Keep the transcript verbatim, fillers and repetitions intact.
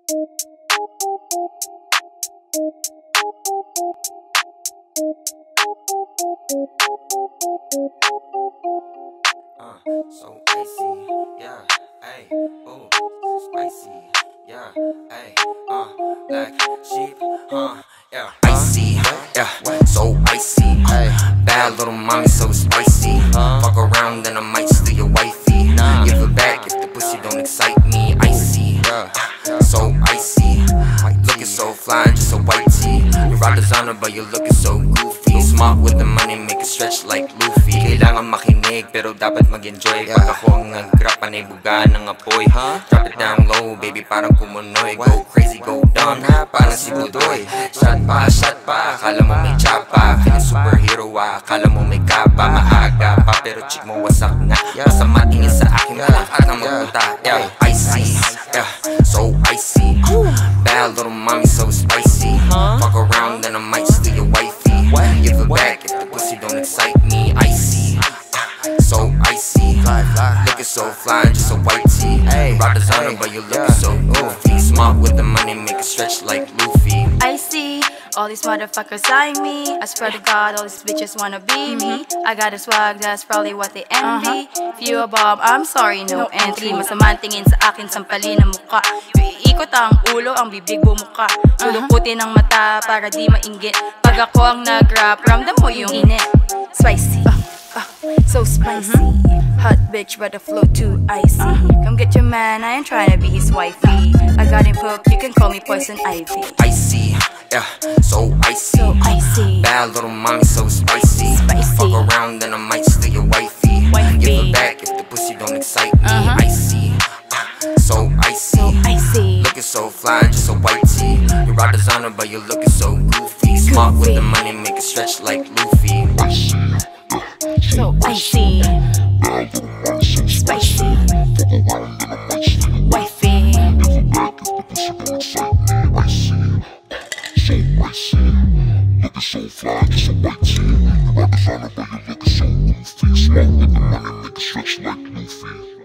Uh, so icy, yeah, ayy, ooh, spicy, yeah, ayy, uh, black sheep, huh, yeah, icy, yeah, so icy, bad little mommy, so spicy, fuck around and I might steal your wifey, give her back if the pussy don't excite me, icy, so icy, looking so fly and just a white tee, you rock designer but you're looking so goofy, smart with the money, make it stretch like Luffy, kailangan makinig pero dapat mag-enjoy, pag ako ang nag-rap, panay buga ng apoy, drop it down low, baby parang kumunoy, go crazy, go dumb, parang si Budoy, shot pa, shot pa, akala mo may chapa, kaya superhero ah, akala mo may kapa, maaga pa pero chick mo wasak na, basta matingin sa akin, malak at na magpunta, yeah, icy, yeah, so icy, bad little mommy so spicy, fuck around and I might steal your wifey, give her back if the pussy don't excite me, icy, so icy, looking so fly and just a white tee, rock designer but you looking so goofy, smart with the money, make it stretch like Luffy. I see all these motherfuckers eyeing me, I swear to God all these bitches wanna be me, I got a swag, that's probably what they envy, if you a bomb, I'm sorry, no entry, masamang tingin sa akin, sampalin ang mukha, iikot ang ulo, ang bibig bumuka, sulukutin ang mata para di mainggit, pag ako ang nag-rap, ramdam mo yung init, spicy, uh, uh, so spicy, hot bitch but the flow too icy, come get your man, I ain't trying to be his wifey, I got him hooked, you can call me Poison Ivy. Icy, yeah, so icy, so icy, bad little mommy so spicy, spicy, fuck around and I might steal your wifey, wifey. Give her back if the pussy don't excite me, uh-huh. Icy, uh, so icy, so icy, looking so fly and just a white tee, you rock designer but you're looking so goofy, smart with the money, make it stretch like Luffy. So icy, spicy, wifey, so icy, looking so fly, just a white tee, rock designer but you're looking so goofy, smart with the money, make it stretch like Luffy.